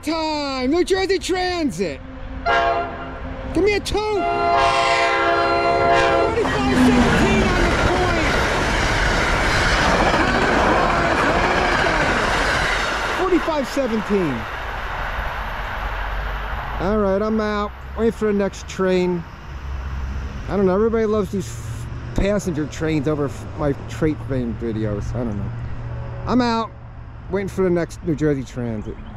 time. New Jersey Transit. Give me a 2. 45-17 on the point. 45-17. All right, I'm out. Wait for the next train. I don't know. Everybody loves these passenger trains over my freight train videos. I don't know. I'm out. Waiting for the next New Jersey Transit.